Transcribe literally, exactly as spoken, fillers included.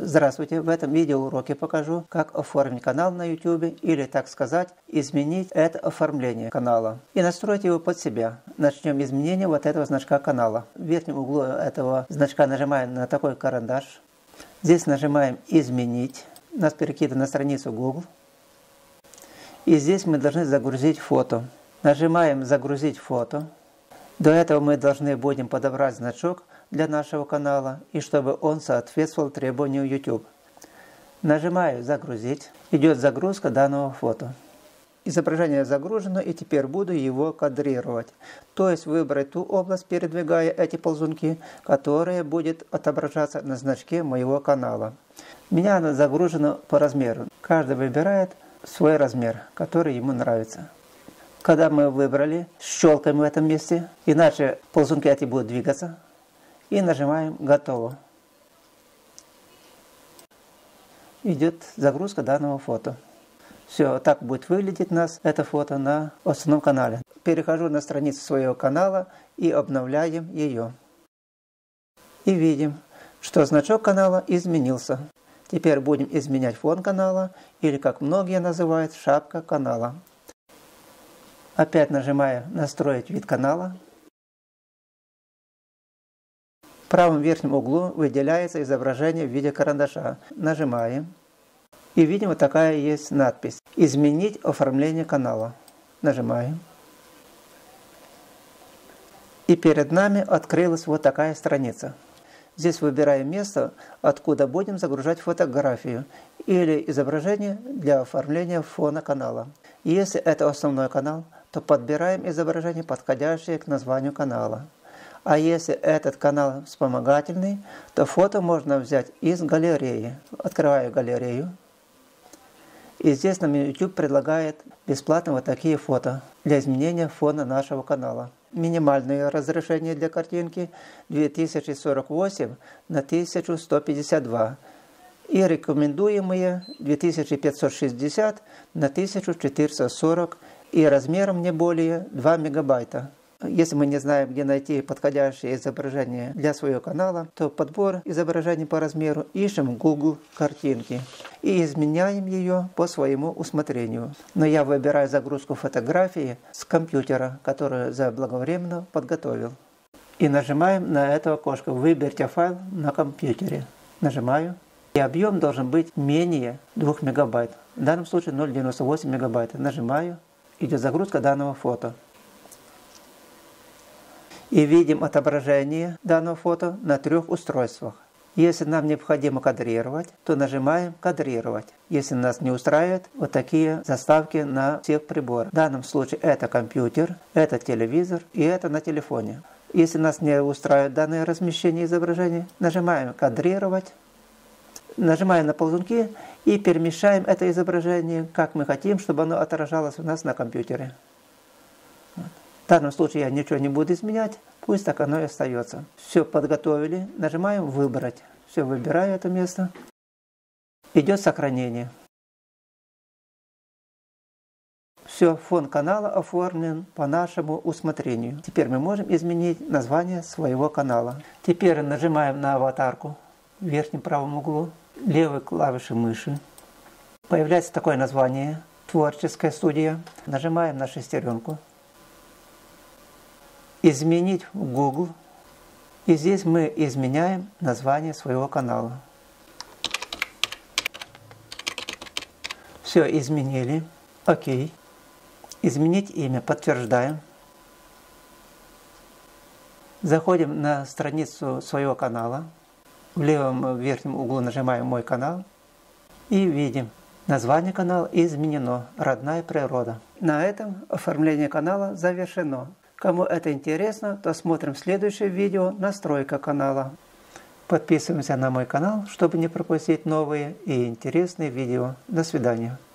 Здравствуйте! В этом видеоуроке покажу, как оформить канал на YouTube или, так сказать, изменить это оформление канала и настроить его под себя. Начнем изменение вот этого значка канала. В верхнем углу этого значка нажимаем на такой карандаш. Здесь нажимаем «Изменить». Нас перекидывает на страницу Google. И здесь мы должны загрузить фото. Нажимаем «Загрузить фото». До этого мы должны будем подобрать значок для нашего канала, и чтобы он соответствовал требованию YouTube. Нажимаю «Загрузить». Идет загрузка данного фото. Изображение загружено, и теперь буду его кадрировать. То есть выбрать ту область, передвигая эти ползунки, которая будет отображаться на значке моего канала. У меня она загружена по размеру. Каждый выбирает свой размер, который ему нравится. Когда мы выбрали, щелкаем в этом месте, иначе ползунки эти будут двигаться. И нажимаем «Готово». Идет загрузка данного фото. Все, так будет выглядеть у нас это фото на основном канале. Перехожу на страницу своего канала и обновляем ее. И видим, что значок канала изменился. Теперь будем изменять фон канала, или, как многие называют, шапка канала. Опять нажимаю «Настроить вид канала». В правом верхнем углу выделяется изображение в виде карандаша. Нажимаем. И видим, вот такая есть надпись «Изменить оформление канала». Нажимаем. И перед нами открылась вот такая страница. Здесь выбираем место, откуда будем загружать фотографию или изображение для оформления фона канала. Если это основной канал, то подбираем изображение, подходящее к названию канала. А если этот канал вспомогательный, то фото можно взять из галереи. Открываю галерею. И здесь нам YouTube предлагает бесплатно вот такие фото для изменения фона нашего канала. Минимальное разрешение для картинки две тысячи сорок восемь на тысячу сто пятьдесят два. И рекомендуемые две тысячи пятьсот шестьдесят на тысячу четыреста сорок. И размером не более два мегабайта. Если мы не знаем, где найти подходящее изображение для своего канала, то подбор изображений по размеру ищем в Google картинки и изменяем ее по своему усмотрению. Но я выбираю загрузку фотографии с компьютера, которую заблаговременно подготовил. И нажимаем на это окошко «Выберите файл на компьютере». Нажимаю. И объем должен быть менее двух мегабайт. В данном случае ноль целых девяносто восемь мегабайта. Нажимаю. Идет загрузка данного фото. И видим отображение данного фото на трех устройствах. Если нам необходимо кадрировать, то нажимаем «Кадрировать». Если нас не устраивает, вот такие заставки на всех приборах. В данном случае это компьютер, это телевизор и это на телефоне. Если нас не устраивает данное размещение изображения, нажимаем «Кадрировать». Нажимаем на ползунки и перемещаем это изображение, как мы хотим, чтобы оно отражалось у нас на компьютере. В данном случае я ничего не буду изменять, пусть так оно и остается. Все подготовили, нажимаем «Выбрать». Все, выбираю это место. Идет сохранение. Все, фон канала оформлен по нашему усмотрению. Теперь мы можем изменить название своего канала. Теперь нажимаем на аватарку в верхнем правом углу, левой клавишей мыши. Появляется такое название «Творческая студия». Нажимаем на шестеренку. «Изменить в Google». И здесь мы изменяем название своего канала. Все, изменили. Окей. Изменить имя. Подтверждаем. Заходим на страницу своего канала. В левом верхнем углу нажимаем «Мой канал». И видим. Название канала изменено. «Родная природа». На этом оформление канала завершено. Кому это интересно, то смотрим следующее видео «Настройка канала». Подписываемся на мой канал, чтобы не пропустить новые и интересные видео. До свидания.